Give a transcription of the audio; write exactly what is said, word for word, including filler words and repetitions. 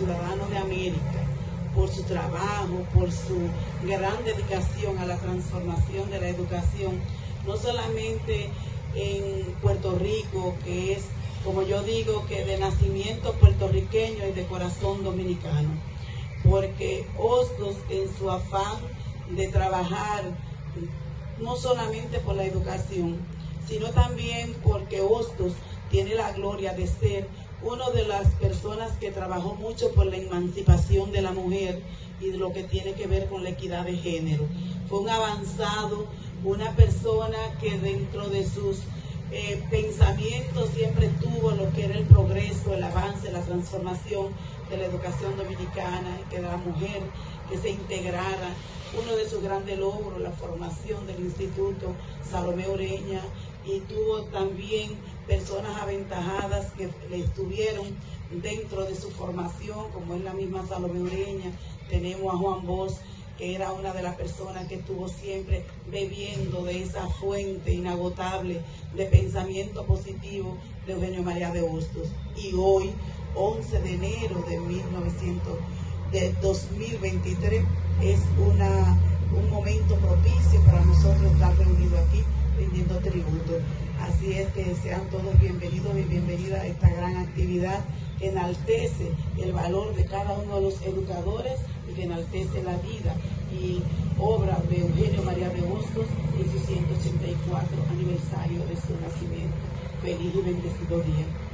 ciudadano de América, por su trabajo, por su gran dedicación a la transformación de la educación, no solamente en Puerto Rico, que es, como yo digo, que de nacimiento puertorriqueño y de corazón dominicano, porque Hostos, en su afán de trabajar no solamente por la educación, sino también porque Hostos tiene la gloria de ser una de las personas que trabajó mucho por la emancipación de la mujer y de lo que tiene que ver con la equidad de género. Fue un avanzado, una persona que dentro de sus eh, pensamientos siempre tuvo lo que era el progreso, el avance, la transformación de la educación dominicana, que de la mujer que se integrara. Uno de sus grandes logros, la formación del Instituto Salomé Ureña, y tuvo también personas aventajadas que le estuvieron dentro de su formación, como es la misma Salomé Ureña. Tenemos a Juan Bosch, que era una de las personas que estuvo siempre bebiendo de esa fuente inagotable de pensamiento positivo de Eugenio María de Hostos. Y hoy, once de enero de mil novecientos, de dos mil veintitrés, es una, un momento propicio para nosotros estar reunidos aquí rindiendo tributo. Así es que sean todos bienvenidos y bienvenidas a esta gran actividad que enaltece el valor de cada uno de los educadores y que enaltece la vida y obra de Eugenio María de Hostos en su ciento ochenta y cuatro aniversario de su nacimiento. Feliz y bendecido día.